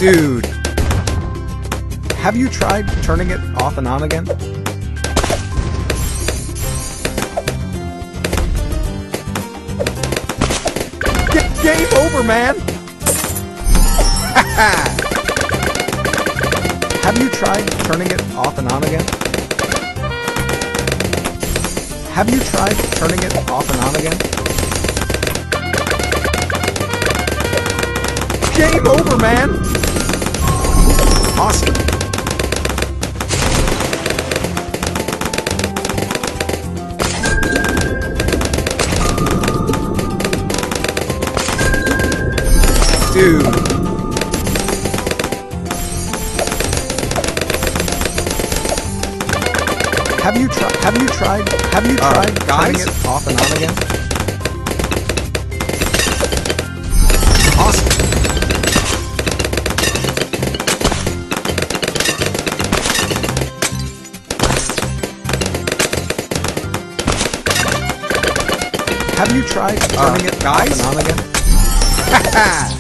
Dude! Have you tried turning it off and on again? Game over, man! Have you tried turning it off and on again? Have you tried turning it off and on again? Game over, man! Awesome. Dude. Have you tried turning it off and on again? Awesome. Have you tried turning it off and on again?